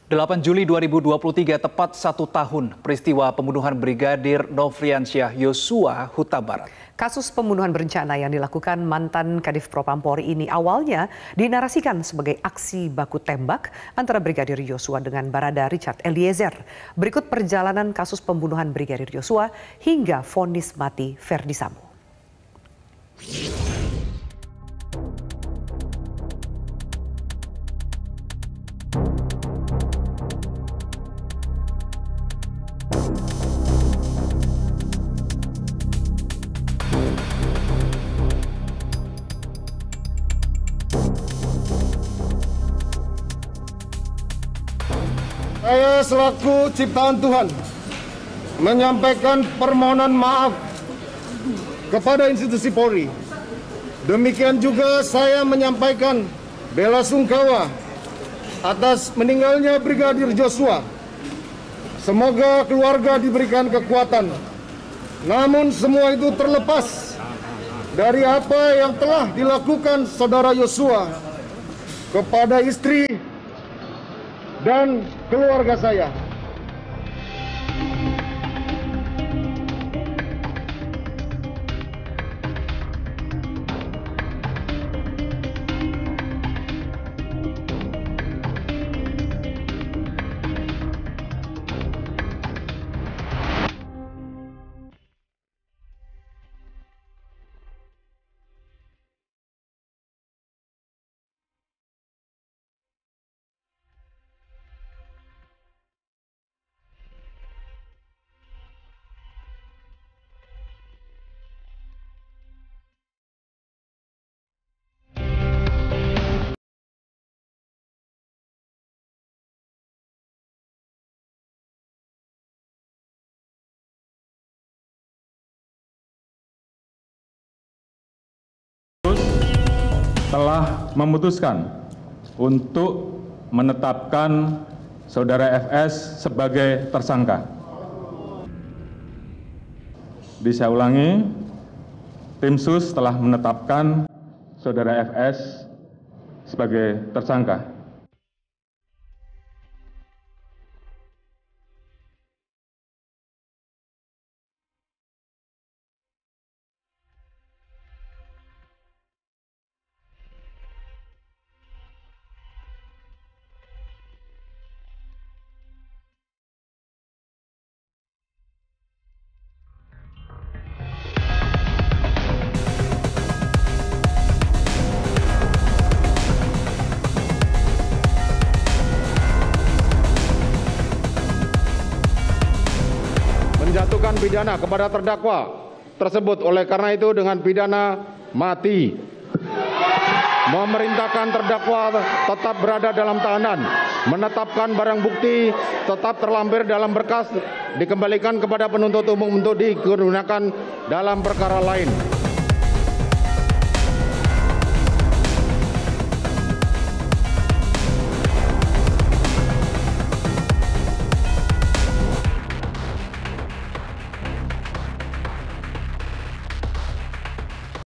8 Juli 2023, tepat 1 tahun peristiwa pembunuhan Brigadir Nofriansyah Yosua, Huta Barat. Kasus pembunuhan berencana yang dilakukan mantan Kadif Propampori ini awalnya dinarasikan sebagai aksi baku tembak antara Brigadir Yosua dengan Barada Richard Eliezer. Berikut perjalanan kasus pembunuhan Brigadir Yosua hingga vonis mati Verdi Sambo. Saya selaku ciptaan Tuhan menyampaikan permohonan maaf kepada institusi Polri. Demikian juga saya menyampaikan bela sungkawa atas meninggalnya Brigadir Joshua. Semoga keluarga diberikan kekuatan. Namun semua itu terlepas dari apa yang telah dilakukan saudara Yosua kepada istri dan keluarga saya. Telah memutuskan untuk menetapkan saudara FS sebagai tersangka. Saya ulangi, tim sus telah menetapkan saudara FS sebagai tersangka. Menjatuhkan pidana kepada terdakwa tersebut, oleh karena itu dengan pidana mati. Memerintahkan terdakwa tetap berada dalam tahanan, menetapkan barang bukti tetap terlampir dalam berkas, dikembalikan kepada penuntut umum untuk digunakan dalam perkara lain.